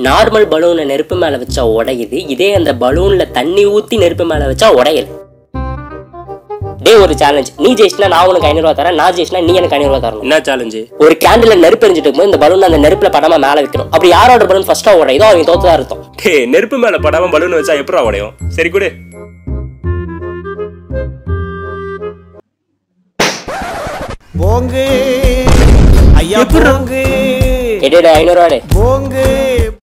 Normal பலூனை நெருப்பு மேல வச்சா உடையுது, இதே அந்த பலூன்ல தண்ணி ஊத்தி நெருப்பு மேல வச்சா உடையல. டே ஒரு சேலஞ்ச், நீ ஜெயிச்சினா நான் உனக்கு 500 ரூபா தரேன், நான் ஜெயிச்சினா நீ எனக்கு 500 ரூபா தரணும். என்ன சேலஞ்சு? ஒரு கேண்டில்ல நெருப்பு எரிஞ்சிட்டு இருக்கும்போது இந்த பலூன் அந்த நெருப்புல படாம மேல வைக்கணும். அப்படி யாரோட பலூன் ஃபர்ஸ்டா உடையுதோ அவங்க தோத்ததா அர்த்தம். டே நெருப்பு மேல படாம பலூன் வச்சா எப்படா உடையும்? சரி கொடு. போங்கு ஐயா போங்கு. எடே 500 ரூபா. போங்கு.